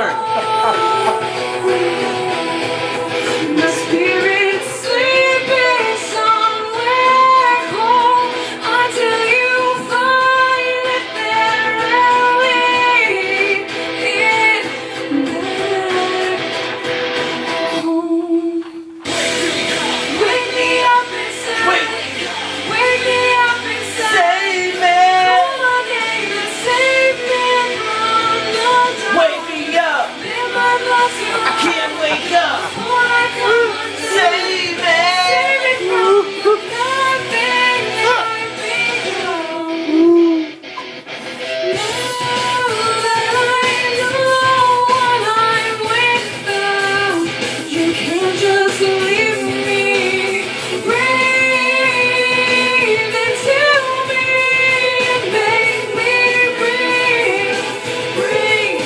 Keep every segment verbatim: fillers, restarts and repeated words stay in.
learn. My spirit's sleeping somewhere cold until you find it there and lead it back home. Wake me up inside. Wait. Wake me up inside. Save me. Call my name and save me from the dark. Wake me up. Live my life so I can't wake up. before I come undone. Save me. Save me from nothing I've become. Now that I know what I'm without, you can't just leave me. Breathe into me and make me breathe. Breathe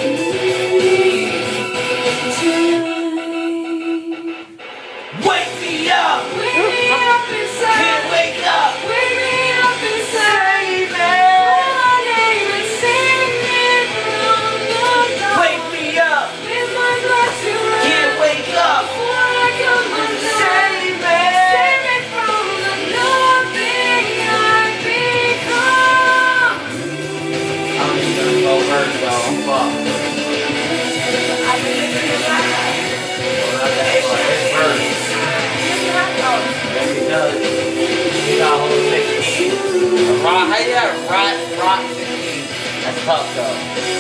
tonight. Wake me up. Wake me up inside. Can't wake up. Wake me up inside. Save me. Call my name and save me from the dark. Wake me up. Live my life to run Can't wake up. before I come undone. Save me. Save me from the nothing I've become. I'm just gonna go hurt, so I'm fucked. Yes, it does. You got a whole sixteen. A rock, how you got a rock, rock sixteen? That's tough, though.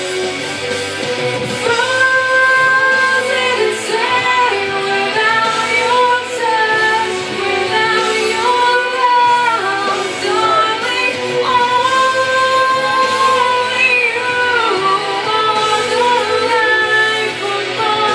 Frozen inside without your touch, without your love, darling. Only you are the life of my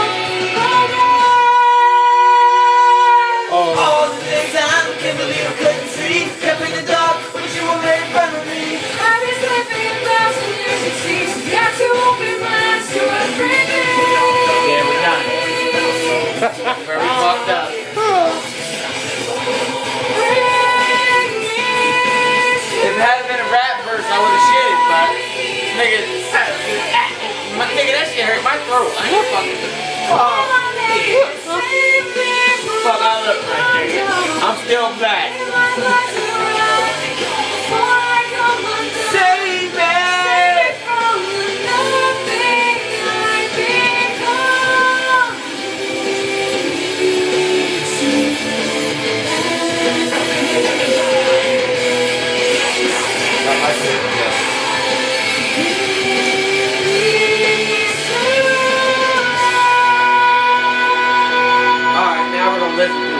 life. All the things I can't believe I couldn't see. Kept in the dark, but you were right in front of me. I've been slipping in thousand years of seas. Got to open my eyes to everything. Yeah, we done it. Where we fucked up. Bring me If it hadn't been a rap verse, I would have shit it, but nigga, my nigga, that shit hurt my throat. I ain't fucking. Oh, yeah. Fuck, I look right there. I'm still back. Save me. Alright, now we're gonna listen to